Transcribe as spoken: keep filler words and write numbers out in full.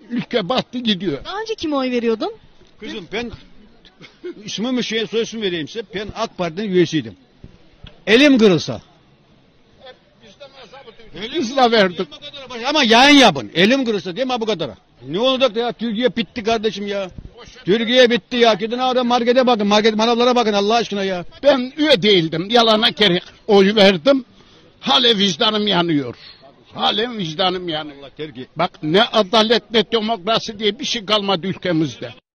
ülke battı gidiyor. Daha önce kime oy veriyordun? Kızım ben ismimi şeye soy isim vereyim size. Ben AK Parti'nin üyesiydim. Elim kırılsa. Biz de verdik. Ama yayın yapın. Elim kırılsa değil mi bu kadar? Ne olacak ya? Türkiye bitti kardeşim ya. Türkiye bitti ya. Gidin orada markete bakın. Market manavlara bakın Allah aşkına ya. Ben üye değildim. Yalana gerek oy verdim. Halen vicdanım yanıyor. Halen vicdanım yanıyor. Allah terki. Bak ne adalet ne demokrasi diye bir şey kalmadı ülkemizde.